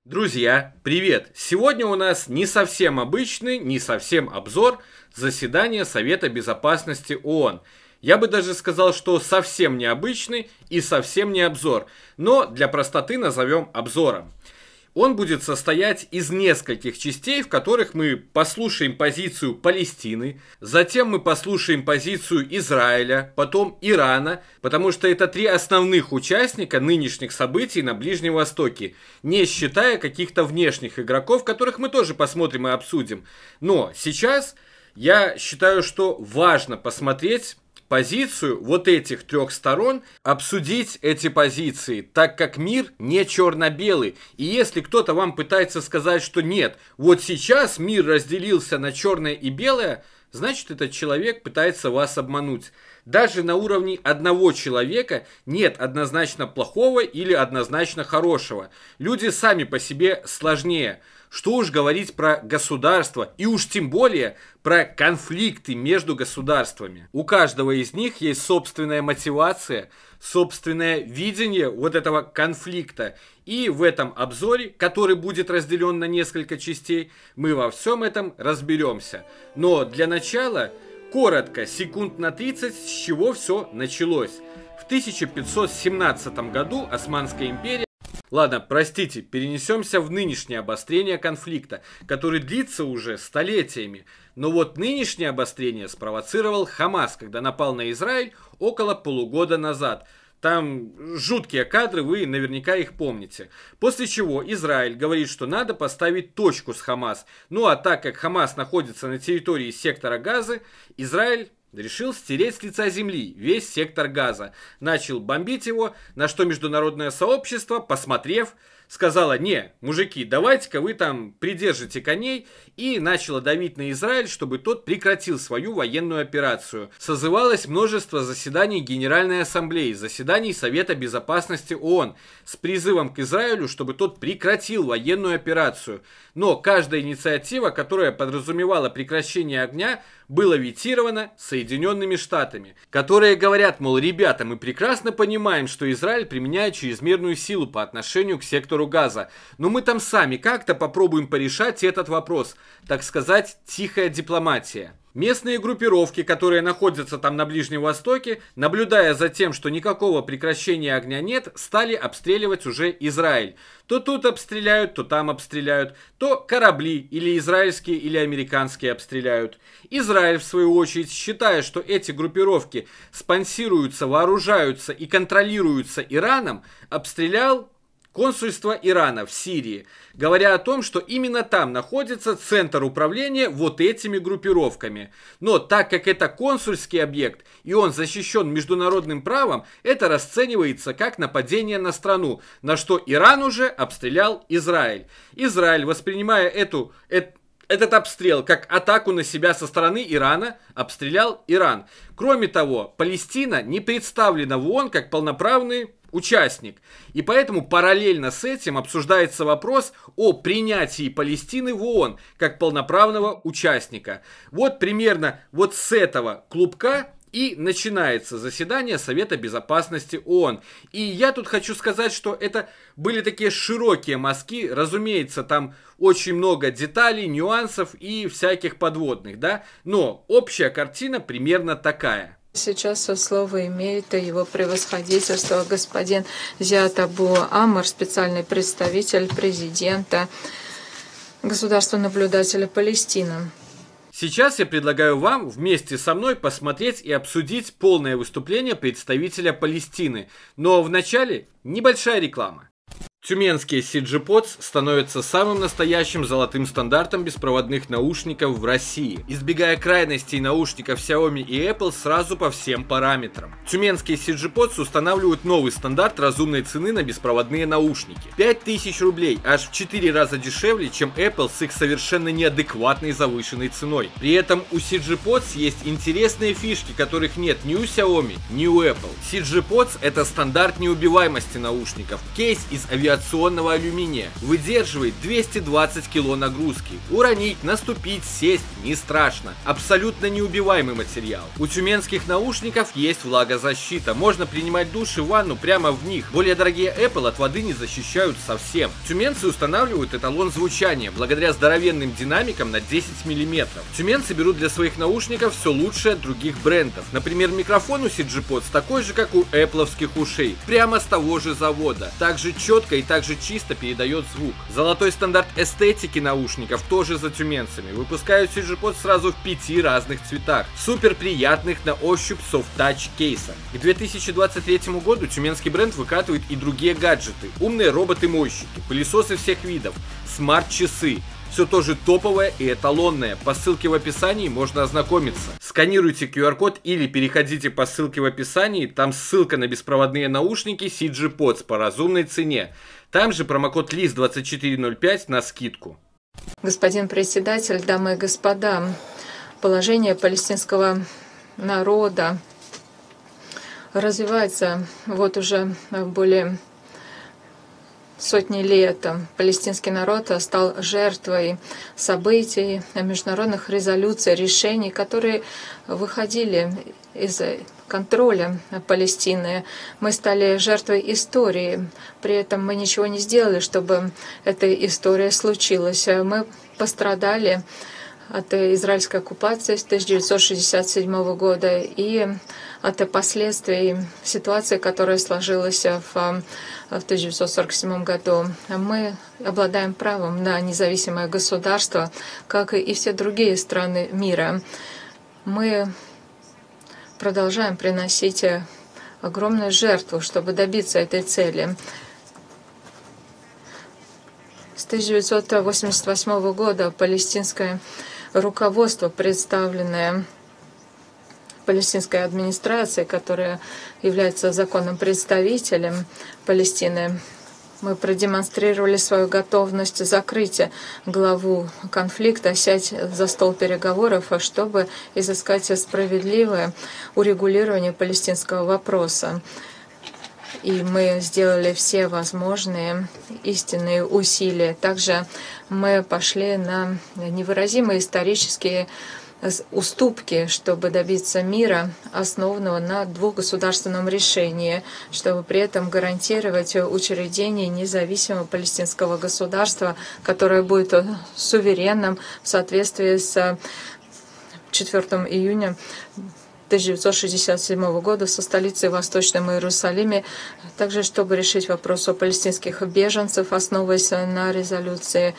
Друзья, привет! Сегодня у нас не совсем обычный, не совсем обзор заседания Совета Безопасности ООН. Я бы даже сказал, что совсем необычный и совсем не обзор, но для простоты назовем обзором. Он будет состоять из нескольких частей, в которых мы послушаем позицию Палестины, затем мы послушаем позицию Израиля, потом Ирана, потому что это три основных участника нынешних событий на Ближнем Востоке, не считая каких-то внешних игроков, которых мы тоже посмотрим и обсудим. Но сейчас я считаю, что важно посмотреть позицию вот этих трех сторон, обсудить эти позиции, так как мир не черно-белый. И если кто-то вам пытается сказать, что нет, вот сейчас мир разделился на черное и белое, значит, этот человек пытается вас обмануть. Даже на уровне одного человека нет однозначно плохого или однозначно хорошего. Люди сами по себе сложнее. Что уж говорить про государства и уж тем более про конфликты между государствами. У каждого из них есть собственная мотивация, собственное видение вот этого конфликта. И в этом обзоре, который будет разделен на несколько частей, мы во всем этом разберемся. Но для начала, коротко, секунд на 30, с чего все началось. В 1517 году Османская империя... Ладно, простите, перенесемся в нынешнее обострение конфликта, который длится уже столетиями. Но вот нынешнее обострение спровоцировал Хамас, когда напал на Израиль около полугода назад. Там жуткие кадры, вы наверняка их помните. После чего Израиль говорит, что надо поставить точку с Хамас. Ну а так как Хамас находится на территории сектора Газы, Израиль решил стереть с лица земли весь сектор Газа. Начал бомбить его, на что международное сообщество, посмотрев, сказала: не, мужики, давайте-ка вы там придержите коней, и начала давить на Израиль, чтобы тот прекратил свою военную операцию. Созывалось множество заседаний Генеральной Ассамблеи, заседаний Совета Безопасности ООН с призывом к Израилю, чтобы тот прекратил военную операцию. Но каждая инициатива, которая подразумевала прекращение огня, была ветирована Соединенными Штатами, которые говорят, мол, ребята, мы прекрасно понимаем, что Израиль применяет чрезмерную силу по отношению к сектору Газа, но мы там сами как-то попробуем порешать этот вопрос, так сказать, тихая дипломатия. Местные группировки, которые находятся там на Ближнем Востоке, наблюдая за тем, что никакого прекращения огня нет, стали обстреливать уже Израиль. То тут обстреляют, то там обстреляют, то корабли или израильские, или американские обстреляют. Израиль, в свою очередь, считая, что эти группировки спонсируются, вооружаются и контролируются Ираном, обстрелял консульство Ирана в Сирии, говоря о том, что именно там находится центр управления вот этими группировками. Но так как это консульский объект и он защищен международным правом, это расценивается как нападение на страну, на что Иран уже обстрелял Израиль. Израиль, воспринимая этот обстрел как атаку на себя со стороны Ирана, обстрелял Иран. Кроме того, Палестина не представлена в ООН как полноправный участник. И поэтому параллельно с этим обсуждается вопрос о принятии Палестины в ООН как полноправного участника. Вот примерно вот с этого клубка и начинается заседание Совета Безопасности ООН. И я тут хочу сказать, что это были такие широкие мазки. Разумеется, там очень много деталей, нюансов и всяких подводных, да? Но общая картина примерно такая. Сейчас слово имеет его превосходительство господин Зиад Абу Амр, специальный представитель президента государства-наблюдателя Палестины. Сейчас я предлагаю вам вместе со мной посмотреть и обсудить полное выступление представителя Палестины. Но вначале небольшая реклама. Тюменские CG Pods становятся самым настоящим золотым стандартом беспроводных наушников в России, избегая крайностей наушников Xiaomi и Apple сразу по всем параметрам. Тюменские CG Pods устанавливают новый стандарт разумной цены на беспроводные наушники. 5000 рублей, аж в 4 раза дешевле, чем Apple с их совершенно неадекватной завышенной ценой. При этом у CG Pods есть интересные фишки, которых нет ни у Xiaomi, ни у Apple. CG Pods — это стандарт неубиваемости наушников, кейс из авиационных радиационного алюминия, выдерживает 220 кг нагрузки. Уронить, наступить, сесть не страшно. Абсолютно неубиваемый материал. У тюменских наушников есть влагозащита. Можно принимать душ и ванну прямо в них. Более дорогие Apple от воды не защищают совсем. Тюменцы устанавливают эталон звучания благодаря здоровенным динамикам на 10 мм. Тюменцы берут для своих наушников все лучшее от других брендов. Например, микрофон у CG Pods такой же, как у Apple'овских ушей. Прямо с того же завода. Также четко и также чисто передает звук. Золотой стандарт эстетики наушников тоже за тюменцами. Выпускают CG Pods сразу в 5 разных цветах. Супер приятных на ощупь софт-тач кейсах. К 2023 году тюменский бренд выкатывает и другие гаджеты. Умные роботы-мойщики, пылесосы всех видов, смарт-часы. Все тоже топовое и эталонное. По ссылке в описании можно ознакомиться. Сканируйте QR-код или переходите по ссылке в описании. Там ссылка на беспроводные наушники CG Pods по разумной цене. Там же промокод LIS2405 на скидку. Господин председатель, дамы и господа, положение палестинского народа развивается вот уже более сотни лет. Палестинский народ стал жертвой событий, международных резолюций, решений, которые выходили из контроля Палестины. Мы стали жертвой истории. При этом мы ничего не сделали, чтобы эта история случилась. Мы пострадали от израильской оккупации с 1967 года и от последствий ситуации, которая сложилась в 1947 году. Мы обладаем правом на независимое государство, как и все другие страны мира. Мы продолжаем приносить огромную жертву, чтобы добиться этой цели. С 1988 года палестинское руководство, представленное палестинской администрацией, которая является законным представителем Палестины, мы продемонстрировали свою готовность закрыть главу конфликта, сесть за стол переговоров, чтобы изыскать справедливое урегулирование палестинского вопроса. И мы сделали все возможные истинные усилия. Также мы пошли на невыразимые исторические уступки, чтобы добиться мира, основанного на двухгосударственном решении, чтобы при этом гарантировать учреждение независимого палестинского государства, которое будет суверенным в соответствии с 4 июня 1967 года со столицей в Восточном Иерусалиме, также чтобы решить вопрос о палестинских беженцев, основываясь на резолюции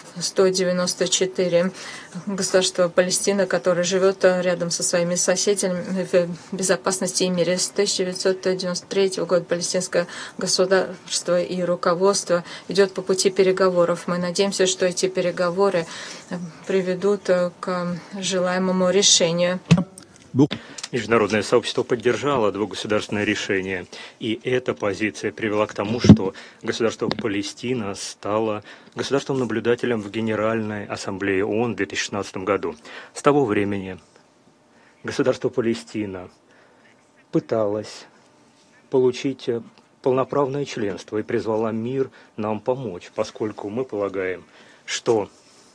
194. Государство Палестина, которое живет рядом со своими соседями в безопасности и мире. С 1993 года палестинское государство и руководство идет по пути переговоров. Мы надеемся, что эти переговоры приведут к желаемому решению. Международное сообщество поддержало двухгосударственное решение, и эта позиция привела к тому, что государство Палестина стало государством-наблюдателем в Генеральной Ассамблее ООН в 2016 году. С того времени государство Палестина пыталось получить полноправное членство и призвала мир нам помочь, поскольку мы полагаем, что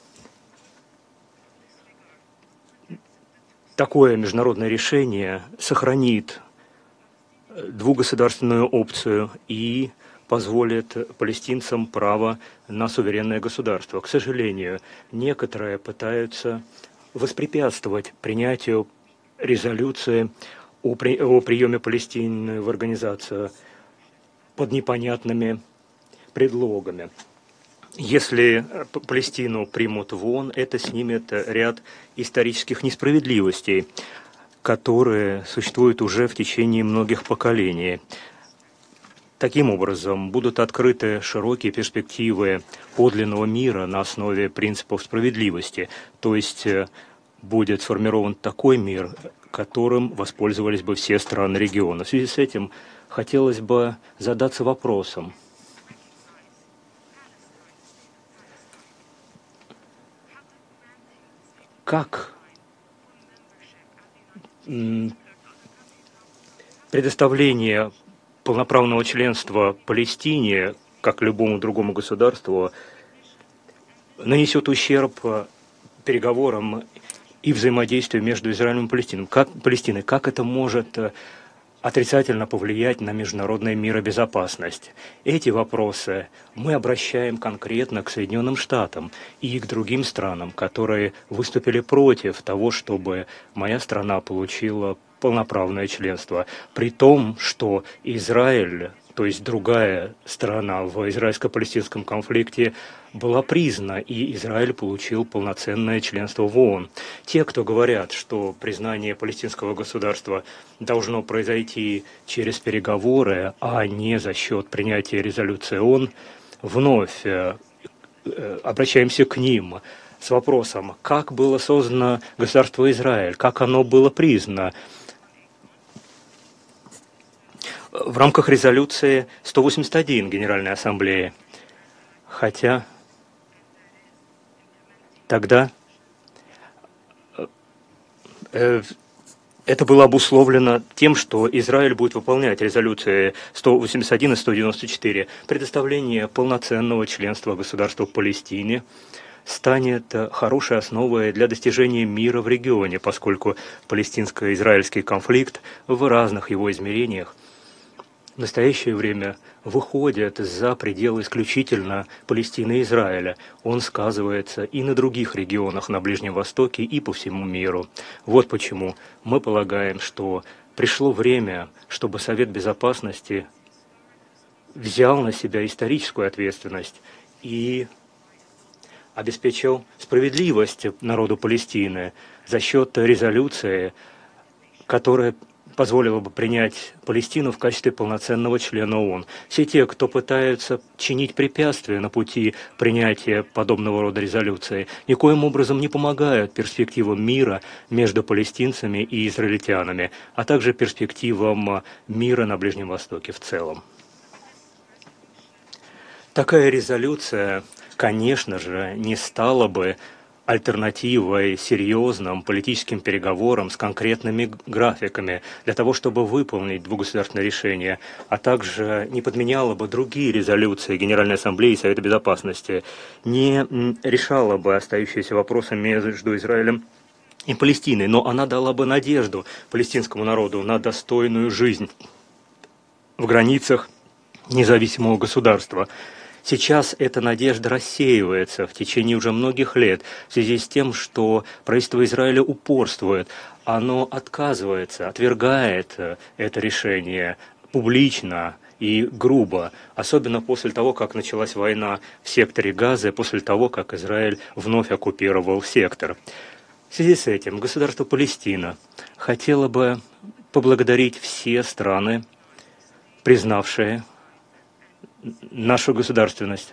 такое международное решение сохранит двухгосударственную опцию и позволит палестинцам право на суверенное государство. К сожалению, некоторые пытаются воспрепятствовать принятию резолюции о приеме Палестины в организацию под непонятными предлогами. Если Палестину примут в ООН, это снимет ряд исторических несправедливостей, которые существуют уже в течение многих поколений. Таким образом, будут открыты широкие перспективы подлинного мира на основе принципов справедливости, то есть будет сформирован такой мир, которым воспользовались бы все страны региона. В связи с этим хотелось бы задаться вопросом, как предоставление полноправного членства Палестине, как любому другому государству, нанесет ущерб переговорам и взаимодействию между Израилем и Палестиной. Как это может отрицательно повлиять на международную миробезопасность? Эти вопросы мы обращаем конкретно к Соединенным Штатам и к другим странам, которые выступили против того, чтобы моя страна получила полноправное членство, при том, что Израиль, то есть другая сторона в израильско-палестинском конфликте, была признана, и Израиль получил полноценное членство в ООН. Те, кто говорят, что признание палестинского государства должно произойти через переговоры, а не за счет принятия резолюции ООН, вновь обращаемся к ним с вопросом, как было создано государство Израиль, как оно было признано. В рамках резолюции 181 Генеральной Ассамблеи. Хотя тогда это было обусловлено тем, что Израиль будет выполнять резолюции 181 и 194. Предоставление полноценного членства государства в Палестине станет хорошей основой для достижения мира в регионе, поскольку палестинско-израильский конфликт в разных его измерениях в настоящее время выходит за пределы исключительно Палестины и Израиля. Он сказывается и на других регионах на Ближнем Востоке, и по всему миру. Вот почему мы полагаем, что пришло время, чтобы Совет Безопасности взял на себя историческую ответственность и обеспечил справедливость народу Палестины за счет резолюции, которая позволило бы принять Палестину в качестве полноценного члена ООН. Все те, кто пытаются чинить препятствия на пути принятия подобного рода резолюции, никоим образом не помогают перспективам мира между палестинцами и израильтянами, а также перспективам мира на Ближнем Востоке в целом. Такая резолюция, конечно же, не стала бы альтернативой серьезным политическим переговорам с конкретными графиками для того, чтобы выполнить двугосударственное решение, а также не подменяла бы другие резолюции Генеральной Ассамблеи и Совета Безопасности, не решала бы остающиеся вопросы между Израилем и Палестиной, но она дала бы надежду палестинскому народу на достойную жизнь в границах независимого государства. Сейчас эта надежда рассеивается в течение уже многих лет в связи с тем, что правительство Израиля упорствует. Оно отказывается, отвергает это решение публично и грубо, особенно после того, как началась война в секторе Газы, после того, как Израиль вновь оккупировал сектор. В связи с этим государство Палестина хотело бы поблагодарить все страны, признавшие нашу государственность,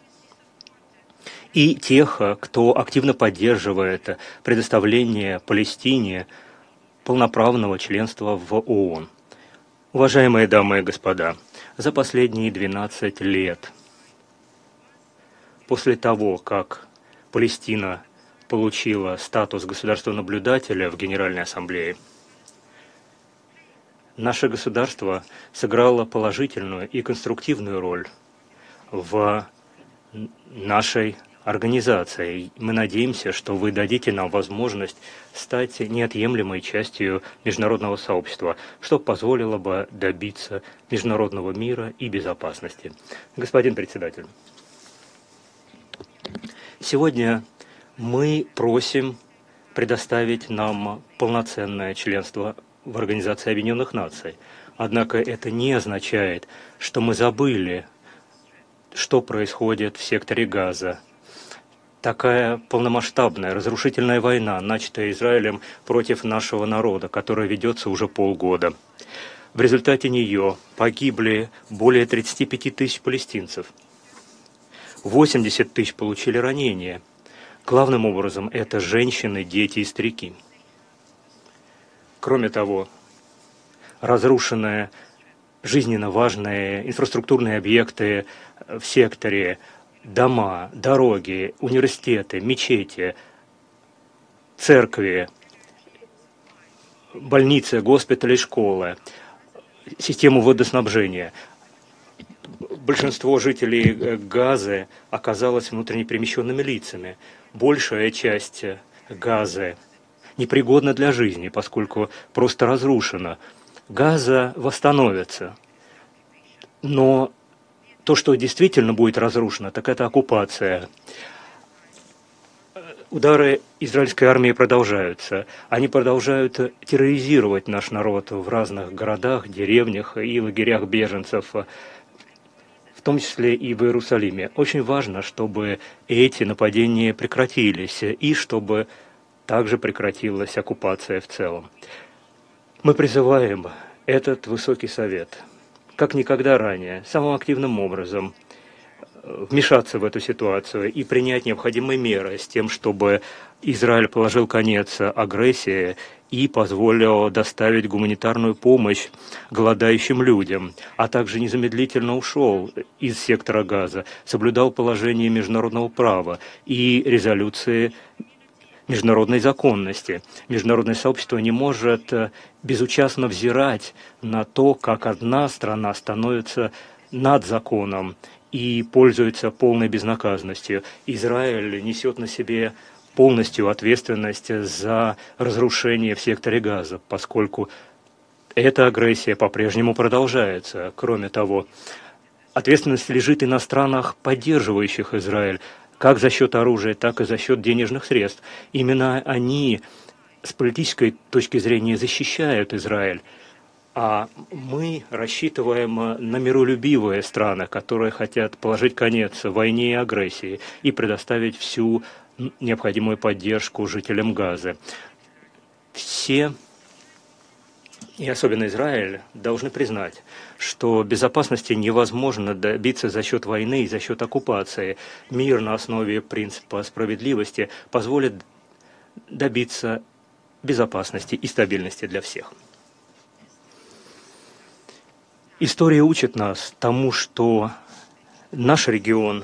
и тех, кто активно поддерживает предоставление Палестине полноправного членства в ООН. Уважаемые дамы и господа, за последние 12 лет, после того, как Палестина получила статус государства-наблюдателя в Генеральной Ассамблее, наше государство сыграло положительную и конструктивную роль в нашей организации. Мы надеемся, что вы дадите нам возможность стать неотъемлемой частью международного сообщества, что позволило бы добиться международного мира и безопасности. Господин председатель, сегодня мы просим предоставить нам полноценное членство в Организации Объединенных Наций. Однако это не означает, что мы забыли, что происходит в секторе Газа. Такая полномасштабная разрушительная война, начатая Израилем против нашего народа, которая ведется уже полгода. В результате нее погибли более 35 тысяч палестинцев. 80 тысяч получили ранения. Главным образом это женщины, дети и старики. Кроме того, разрушены жизненно важные инфраструктурные объекты в секторе, дома, дороги, университеты, мечети, церкви, больницы, госпитали, школы, систему водоснабжения. большинство жителей Газы оказалось внутренне перемещенными лицами. Большая часть Газы непригодна для жизни, поскольку просто разрушена. Газа восстановится. Но то, что действительно будет разрушено, так это оккупация. Удары израильской армии продолжаются. Они продолжают терроризировать наш народ в разных городах, деревнях и лагерях беженцев, в том числе и в Иерусалиме. Очень важно, чтобы эти нападения прекратились и чтобы также прекратилась оккупация в целом. Мы призываем этот Высокий Совет, как никогда ранее, самым активным образом вмешаться в эту ситуацию и принять необходимые меры с тем, чтобы Израиль положил конец агрессии и позволил доставить гуманитарную помощь голодающим людям, а также незамедлительно ушел из сектора Газа, соблюдал положение международного права и резолюции международной законности. Международное сообщество не может безучастно взирать на то, как одна страна становится над законом и пользуется полной безнаказанностью. Израиль несет на себе полностью ответственность за разрушение в секторе Газа, поскольку эта агрессия по-прежнему продолжается. Кроме того, ответственность лежит и на странах, поддерживающих Израиль, как за счет оружия, так и за счет денежных средств. Именно они с политической точки зрения защищают Израиль. А мы рассчитываем на миролюбивые страны, которые хотят положить конец войне и агрессии и предоставить всю необходимую поддержку жителям Газы. Все, и особенно Израиль, должны признать, что безопасности невозможно добиться за счет войны и за счет оккупации. Мир на основе принципа справедливости позволит добиться безопасности и стабильности для всех. История учит нас тому, что наш регион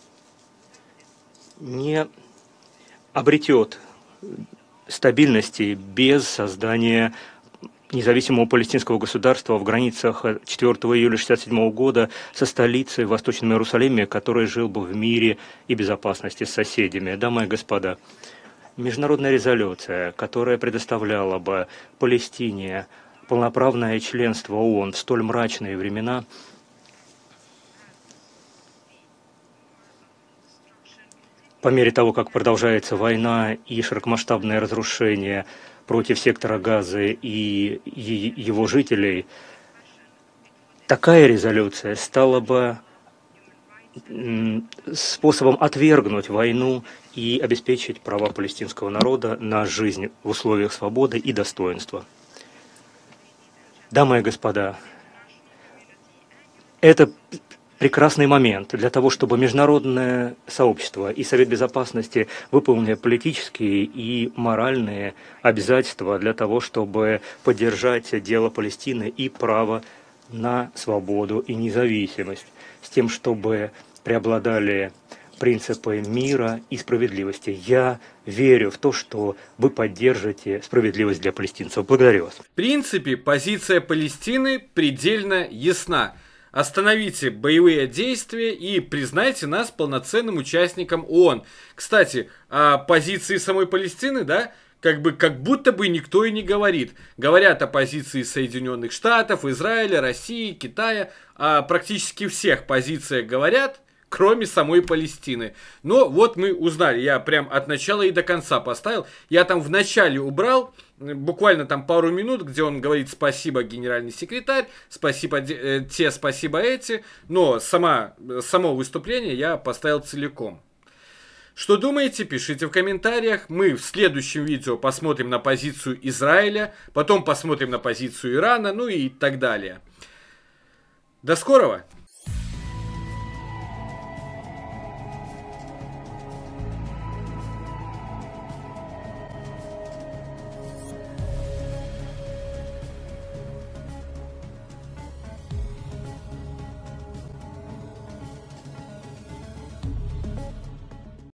не обретет стабильности без создания независимого палестинского государства в границах 4 июля 1967 года со столицей в Восточном Иерусалиме, который жил бы в мире и безопасности с соседями. Дамы и господа, международная резолюция, которая предоставляла бы Палестине полноправное членство ООН в столь мрачные времена, по мере того, как продолжается война и широкомасштабное разрушение против сектора Газы и его жителей, такая резолюция стала бы способом отвергнуть войну и обеспечить права палестинского народа на жизнь в условиях свободы и достоинства. Дамы и господа, это прекрасный момент для того, чтобы международное сообщество и Совет Безопасности выполнили политические и моральные обязательства для того, чтобы поддержать дело Палестины и право на свободу и независимость, с тем, чтобы преобладали принципы мира и справедливости. Я верю в то, что вы поддержите справедливость для палестинцев. Благодарю вас. В принципе, позиция Палестины предельно ясна. Остановите боевые действия и признайте нас полноценным участником ООН. Кстати, о позиции самой Палестины, да, как будто бы никто и не говорит. Говорят о позиции Соединенных Штатов, Израиля, России, Китая. О практически всех позициях говорят, кроме самой Палестины. Но вот мы узнали, я прям от начала и до конца поставил. Я там в начале убрал, буквально там пару минут, где он говорит спасибо, генеральный секретарь, спасибо те, спасибо эти. Но само выступление я поставил целиком. Что думаете, пишите в комментариях. Мы в следующем видео посмотрим на позицию Израиля, потом посмотрим на позицию Ирана, ну и так далее. До скорого!